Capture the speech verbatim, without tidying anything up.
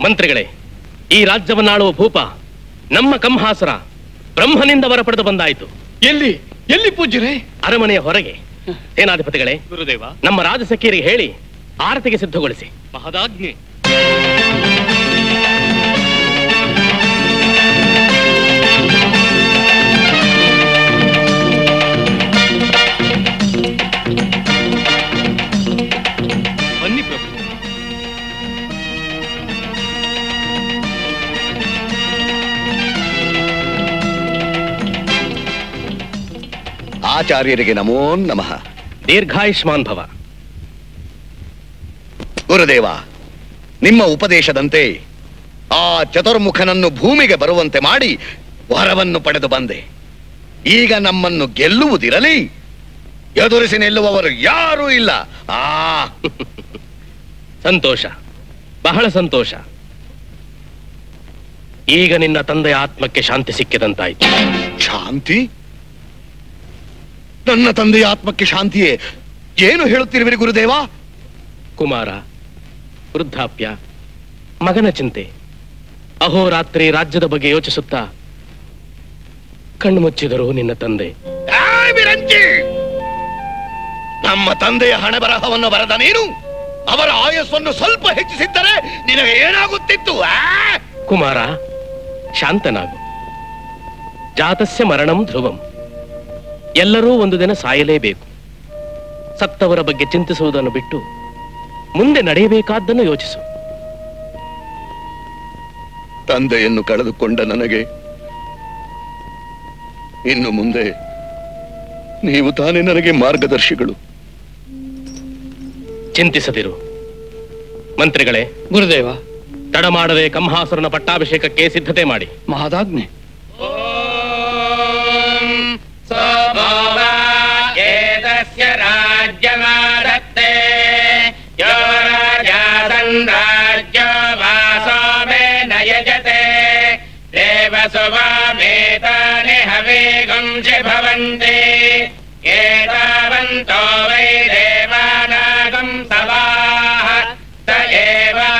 ಮಂತ್ರಿಗಳೇ, ಈ ರಾಜ್ಯವನ್ನಾಳುವ ಭೂಪ ನಮ್ಮ ಕಂಹಾಸುರ ಬ್ರಹ್ಮನಿಂದ ವರ ಪಡೆದು ಬಂದಾಯಿತು. ಎಲ್ಲಿ ಎಲ್ಲಿ ಪೂಜ್ಯರೇ? ಅರಮನೆಯ ಹೊರಗೆ. ಸೇನಾಧಿಪತಿಗಳೇ, ಗುರುದೇವ, ನಮ್ಮ ರಾಜಸಖಿಯರಿಗೆ ಹೇಳಿ ಆರತಿಗೆ ಸಿದ್ಧಗೊಳಿಸಿ. ಮಹದಾಜ್ಞೆ. ಬನ್ನಿ ಪ್ರಭು. ಆಚಾರ್ಯರಿಗೆ ನಮೋ ನಮಃ. ದೀರ್ಘಾಯುಷ್ಮಾನ್ ಭವ. ಗುರುದೇವ, ನಿಮ್ಮ ಉಪದೇಶದಂತೆ ಆ ಚತುರ್ಮುಖನನ್ನು ಭೂಮಿಗೆ ಬರುವಂತೆ ಮಾಡಿ ವರವನ್ನು ಪಡೆದು ಬಂದೆ. ಈಗ ನಮ್ಮನ್ನು ಗೆಲ್ಲುವುದಿರಲಿ, ಎದುರಿಸಿ ನಿಲ್ಲುವವರು ಯಾರೂ ಇಲ್ಲ. ಆ ಸಂತೋಷ, ಬಹಳ ಸಂತೋಷ. ಈಗ ನಿನ್ನ ತಂದೆಯ ಆತ್ಮಕ್ಕೆ ಶಾಂತಿ ಸಿಕ್ಕಿದಂತಾಯ್ತು. ಶಾಂತಿ? ನನ್ನ ತಂದೆಯ ಆತ್ಮಕ್ಕೆ ಶಾಂತಿಯೇ? ಏನು ಹೇಳುತ್ತಿರುವಿರಿ ಗುರುದೇವ? ಕುಮಾರ, ವೃದ್ಧಾಪ್ಯ, ಮಗನ ಚಿಂತೆ, ಅಹೋರಾತ್ರಿ ರಾಜ್ಯದ ಬಗ್ಗೆ ಯೋಚಿಸುತ್ತಾ ಕಣ್ಣು ಮುಚ್ಚಿದರು ನಿನ್ನ ತಂದೆ. ನಮ್ಮ ತಂದೆಯ ಹಣೆ ಬರಹವನ್ನು ಬರೆದ ನೀನು ಅವರ ಆಯಸ್ಸನ್ನು ಸ್ವಲ್ಪ ಹೆಚ್ಚಿಸಿದ್ದರೆ ನಿನಗೆ ಏನಾಗುತ್ತಿತ್ತು? ಕುಮಾರ, ಶಾಂತನಾಗು. ಜಾತಸ್ಯ ಮರಣಂ ಧ್ರುವಂ. ಎಲ್ಲರೂ ಒಂದು ದಿನ ಸಾಯಲೇಬೇಕು. ಸತ್ತವರ ಬಗ್ಗೆ ಚಿಂತಿಸುವುದನ್ನು ಬಿಟ್ಟು ಮುಂದೆ ನಡೆಯಬೇಕಾದ್ದನ್ನು ಯೋಚಿಸು. ತಂದೆಯನ್ನು ಕಳೆದುಕೊಂಡ ನನಗೆ ಇನ್ನು ಮುಂದೆ ನೀವು ತಾನೇ ನನಗೆ ಮಾರ್ಗದರ್ಶಿಗಳು. ಚಿಂತಿಸದಿರು. ಮಂತ್ರಿಗಳೇ, ಗುರುದೇವ, ತಡ ಮಾಡದೆ ಕಂಹಾಸುರನ ಪಟ್ಟಾಭಿಷೇಕಕ್ಕೆ ಸಿದ್ಧತೆ ಮಾಡಿ. ಮಹದಾಜ್ಞೆ. ರಾಜ್ಯಮಾದತ್ತೆ ಯೋ ರಾಜಾಸನ್ ರಾಜ್ಯ ವಾಸೋ ಮೇ ನಯಜತೆ ದೇವಸುವಾಮೇತಾನಿ ಹವೇಗುಂಸಿ ಭವಂತಿ ಏತಾವಂತೋ ವೈ ದೇವಾನಾಗಂ ಸವಾಹ ತ ಏವಾ